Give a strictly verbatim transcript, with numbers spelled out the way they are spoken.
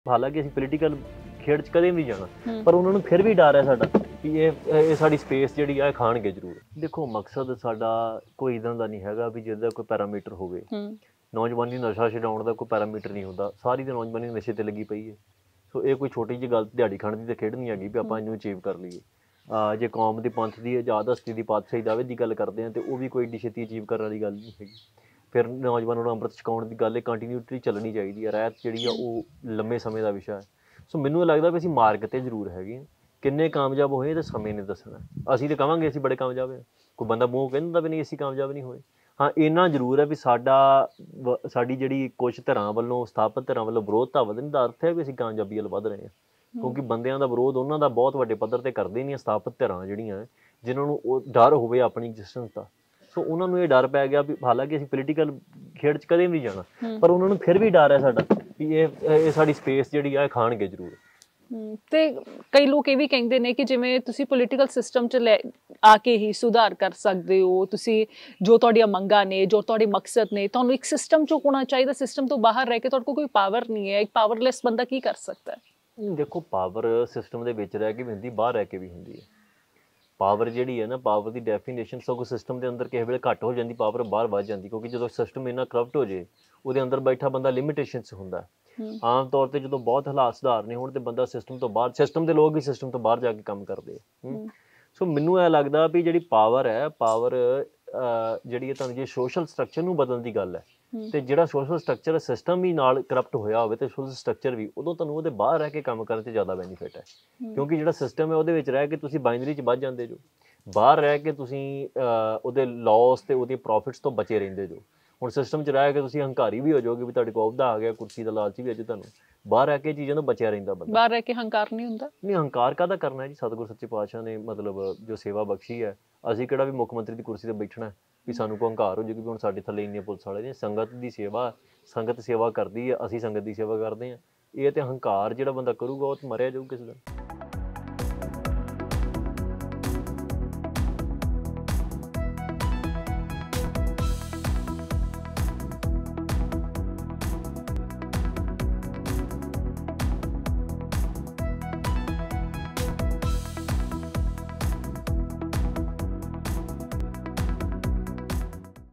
ਹਾਲਾਂਕਿ ਅਸੀਂ ਪੋਲੀਟੀਕਲ ਖੇਡ 'ਚ ਕਦੇ ਵੀ ਨਹੀਂ ਜਾਣਾ, ਪਰ ਉਹਨਾਂ ਨੂੰ ਫਿਰ ਵੀ ਡਰ ਹੈ ਸਾਡਾ ਕਿ ਇਹ ਇਹ ਸਾਡੀ ਸਪੇਸ ਜਿਹੜੀ ਆ ਇਹ ਖਾਣਗੇ ਜ਼ਰੂਰ। ਦੇਖੋ ਮਕਸਦ ਸਾਡਾ ਕੋਈ ਇੱਦਾਂ ਦਾ ਨਹੀਂ ਹੈਗਾ ਵੀ ਜਿਹਦਾ ਕੋਈ ਪੈਰਾਮੀਟਰ ਹੋਵੇ। ਨੌਜਵਾਨੀ ਨਸ਼ਾ ਛਡਾਉਣ ਦਾ ਕੋਈ ਪੈਰਾਮੀਟਰ ਨਹੀਂ ਹੁੰਦਾ, ਸਾਰੀ ਤਾਂ ਨੌਜਵਾਨੀ ਨਸ਼ੇ 'ਤੇ ਲੱਗੀ ਪਈ ਹੈ। ਸੋ ਇਹ ਕੋਈ ਛੋਟੀ ਜਿਹੀ ਗੱਲ ਦਿਹਾੜੀ ਖਾਣ ਦੀ ਤਾਂ ਖੇਡ ਨਹੀਂ ਹੈਗੀ ਵੀ ਆਪਾਂ ਇਹਨੂੰ ਅਚੀਵ ਕਰ ਲਈਏ। ਜੇ ਕੌਮ ਦੇ ਪੰਥ ਦੀ ਆਜ਼ਾਦ ਹਸਤੀ ਦੀ ਪਾਤਸ਼ਾਹੀ ਦਾਅਵੇ ਦੀ ਗੱਲ ਕਰਦੇ ਹਾਂ ਤਾਂ ਉਹ ਵੀ ਕੋਈ ਏਡੀ ਛੇਤੀ ਅਚੀਵ ਕਰਨ ਵਾਲੀ ਗੱਲ ਨਹੀਂ ਹੈਗੀ। ਫਿਰ ਨੌਜਵਾਨਾਂ ਨੂੰ ਅੰਮ੍ਰਿਤ ਛਕਾਉਣ ਦੀ ਗੱਲ ਇਹ ਕੰਟੀਨਿਊਟੀ ਚੱਲਣੀ ਚਾਹੀਦੀ ਹੈ। ਰਹਿਤ ਜਿਹੜੀ ਆ ਉਹ ਲੰਮੇ ਸਮੇਂ ਦਾ ਵਿਸ਼ਾ ਹੈ। ਸੋ ਮੈਨੂੰ ਇਹ ਲੱਗਦਾ ਵੀ ਅਸੀਂ ਮਾਰਗ 'ਤੇ ਜ਼ਰੂਰ ਹੈਗੇ ਹਾਂ। ਕਿੰਨੇ ਕਾਮਯਾਬ ਹੋਏ ਤਾਂ ਸਮੇਂ ਨੇ ਦੱਸਣਾ। ਅਸੀਂ ਤਾਂ ਕਹਾਂਗੇ ਅਸੀਂ ਬੜੇ ਕਾਮਯਾਬ ਹਾਂ, ਕੋਈ ਬੰਦਾ ਮੂੰਹ ਕਹਿੰਦਾ ਵੀ ਨਹੀਂ ਅਸੀਂ ਕਾਮਯਾਬ ਨਹੀਂ ਹੋਏ। ਹਾਂ ਇੰਨਾ ਜ਼ਰੂਰ ਹੈ ਵੀ ਸਾਡਾ ਵ ਸਾਡੀ ਜਿਹੜੀ ਕੁਛ ਧਿਰਾਂ ਵੱਲੋਂ ਸਥਾਪਿਤ ਧਿਰਾਂ ਵੱਲੋਂ ਵਿਰੋਧਤਾ ਵਧਣ ਦਾ ਅਰਥ ਹੈ ਵੀ ਅਸੀਂ ਕਾਮਯਾਬੀ ਵੱਲ ਵੱਧ ਰਹੇ ਹਾਂ। ਕਿਉਂਕਿ ਬੰਦਿਆਂ ਦਾ ਵਿਰੋਧ ਉਹਨਾਂ ਦਾ ਬਹੁਤ ਵੱਡੇ ਪੱਧਰ 'ਤੇ ਕਰਦੇ ਨਹੀਂ ਸਥਾਪਿਤ ਧਿਰਾਂ ਜਿਹੜੀਆਂ ਜਿਨ੍ਹਾਂ ਨੂੰ ਉਹ ਡਰ ਹੋਵੇ ਆਪਣੀ ਐਗਜ਼ਿਸਟੈਂਸ ਦਾ। ਸੋ ਉਹਨਾਂ ਨੂੰ ਇਹ ਡਰ ਪੈ ਗਿਆ ਵੀ ਹਾਲਾਂਕਿ ਅਸੀਂ ਪੋਲੀਟੀਕਲ ਖੇਡ 'ਚ ਕਦੇ ਵੀ ਨਹੀਂ ਜਾਣਾ, ਪਰ ਉਹਨਾਂ ਨੂੰ ਫਿਰ ਵੀ ਡਰ ਹੈ ਸਾਡਾ ਵੀ ਇਹ ਇਹ ਸਾਡੀ ਸਪੇਸ ਜਿਹੜੀ ਆ ਇਹ ਖਾਣਗੇ ਜ਼ਰੂਰ। ਤੇ ਕਈ ਲੋਕ ਇਹ ਵੀ ਕਹਿੰਦੇ ਨੇ ਕਿ ਜਿਵੇਂ ਤੁਸੀਂ ਪੋਲੀਟੀਕਲ ਸਿਸਟਮ 'ਚ ਲੈ ਆ ਕੇ ਹੀ ਸੁਧਾਰ ਕਰ ਸਕਦੇ ਹੋ, ਤੁਸੀਂ ਜੋ ਤੁਹਾਡੀਆਂ ਮੰਗਾਂ ਨੇ, ਜੋ ਤੁਹਾਡੇ ਮਕਸਦ ਨੇ, ਤੁਹਾਨੂੰ ਇੱਕ ਸਿਸਟਮ 'ਚੋਂ ਹੋਣਾ ਚਾਹੀਦਾ। ਸਿਸਟਮ ਤੋਂ ਬਾਹਰ ਰਹਿ ਕੇ ਤੁਹਾਡੇ ਕੋਲ ਕੋਈ ਪਾਵਰ ਨਹੀਂ ਹੈ। ਇੱਕ ਪਾਵਰਲੈਸ ਬੰਦਾ ਕੀ ਕਰ ਸਕਦਾ ਹੈ? ਦੇਖੋ ਪਾਵਰ ਸਿਸਟਮ ਦੇ ਵਿੱਚ ਰਹਿ ਕੇ ਵੀ ਹੁੰਦੀ, ਬਾਹਰ ਰਹਿ ਕੇ ਵੀ ਹੁੰਦੀ ਹੈ। ਪਾਵਰ ਜਿਹੜੀ ਹੈ ਨਾ, ਪਾਵਰ ਦੀ ਡੈਫੀਨੇਸ਼ਨ ਸਗੋਂ ਸਿਸਟਮ ਦੇ ਅੰਦਰ ਕਿਸੇ ਵੇਲੇ ਘੱਟ ਹੋ ਜਾਂਦੀ, ਪਾਵਰ ਬਾਹਰ ਵੱਧ ਜਾਂਦੀ। ਕਿਉਂਕਿ ਜਦੋਂ ਸਿਸਟਮ ਇੰਨਾ ਕਰਪਟ ਹੋ ਜੇ ਉਹਦੇ ਅੰਦਰ ਬੈਠਾ ਬੰਦਾ ਲਿਮਿਟੇਸ਼ਨ 'ਚ ਹੁੰਦਾ। ਆਮ ਤੌਰ 'ਤੇ ਜਦੋਂ ਬਹੁਤ ਹਾਲਾਤ ਸੁਧਾਰਨੇ ਹੋਣ ਤੇ ਬੰਦਾ ਸਿਸਟਮ ਤੋਂ ਬਾਹਰ, ਸਿਸਟਮ ਦੇ ਲੋਕ ਵੀ ਸਿਸਟਮ ਤੋਂ ਬਾਹਰ ਜਾ ਕੇ ਕੰਮ ਕਰਦੇ ਆ। ਸੋ ਮੈਨੂੰ ਇਹ ਲੱਗਦਾ ਵੀ ਜਿਹੜੀ ਪਾਵਰ ਹੈ, ਪਾਵਰ ਜਿਹੜੀ ਹੈ ਤੁਹਾਨੂੰ ਜੇ ਸੋਸ਼ਲ ਸਟਰਕਚਰ ਨੂੰ ਬਦਲਣ ਦੀ ਗੱਲ ਹੈ ਤੇ ਜਿਹੜਾ ਸੋਸ਼ਲ ਸਟਰਕਚਰ ਸਿਸਟਮ ਵੀ ਨਾਲ ਕਰਪਟ ਹੋਇਆ ਹੋਵੇ ਤੇ ਸੋਸ਼ਲ ਸਟਰਕਚਰ ਵੀ, ਉਦੋਂ ਤੁਹਾਨੂੰ ਉਹਦੇ ਬਾਹਰ ਰਹਿ ਕੇ ਕੰਮ ਕਰਨ 'ਚ ਜ਼ਿਆਦਾ ਬੈਨੀਫਿਟ ਹੈ। ਕਿਉਂਕਿ ਜਿਹੜਾ ਸਿਸਟਮ ਹੈ ਉਹਦੇ ਵਿੱਚ ਰਹਿ ਕੇ ਤੁਸੀਂ ਬਾਈਨਰੀ 'ਚ ਵੱਧ ਜਾਂਦੇ ਜੋ, ਬਾਹਰ ਰਹਿ ਕੇ ਤੁਸੀਂ ਉਹਦੇ ਲੋਸ ਤੇ ਉਹਦੇ ਪ੍ਰੋਫਿਟਸ ਤੋਂ ਬਚੇ ਰਹਿੰਦੇ ਜੋ। ਹੁਣ ਸਿਸਟਮ 'ਚ ਰਹਿ ਕੇ ਤੁਸੀਂ ਹੰਕਾਰੀ ਵੀ ਹੋ ਜਾਓਗੇ ਵੀ ਤੁਹਾਡੇ ਕੋਲ ਅਹੁਦਾ ਆ ਗਿਆ, ਕੁਰਸੀ ਦਾ ਲਾਲਚ ਵੀ ਅਜੇ ਤੁਹਾਨੂੰ। ਬਾਹਰ ਰਹਿ ਕੇ ਚੀਜ਼ਾਂ ਤੋਂ ਬਚਿਆ ਰਹਿੰਦਾ ਬੰਦਾ। ਬਾਹਰ ਰਹਿ ਕੇ ਹੰਕਾਰ ਨਹੀਂ ਹੁੰਦਾ। ਨਹੀਂ ਹੰਕਾਰ ਕਾਹਦਾ ਕਰਨਾ ਜੀ? ਸਤਿਗੁਰੂ ਸੱਚੇ ਪਾਤਸ਼ਾਹ ਨੇ ਮਤਲਬ ਜੋ ਸੇਵਾ ਬਖਸ਼ੀ ਹੈ, ਅਸੀਂ ਕਿਹੜਾ ਵੀ ਮੁੱਖ ਮੰਤਰੀ ਦੀ ਕੁਰਸੀ 'ਤੇ ਬੈਠਣਾ ਵੀ ਸਾਨੂੰ ਕੋਈ ਹੰਕਾਰ ਹੋ ਜਾਊਗੀ ਵੀ ਹੁਣ ਸਾਡੇ ਥੱਲੇ ਇੰਨੇ ਪੁਲਿਸ ਵਾਲੇ ਨੇ। ਸੰਗਤ ਦੀ ਸੇਵਾ, ਸੰਗਤ ਸੇਵਾ ਕਰਦੀ ਹੈ, ਅਸੀਂ ਸੰਗਤ ਦੀ ਸੇਵਾ ਕਰਦੇ ਹਾਂ। ਇਹ ਤੇ ਹੰਕਾਰ ਜਿਹੜਾ ਬੰਦਾ ਕਰੂਗਾ ਉਹ ਤਾਂ ਮਰਿਆ ਜਾਊ ਕਿਸੇ ਦਿਨ।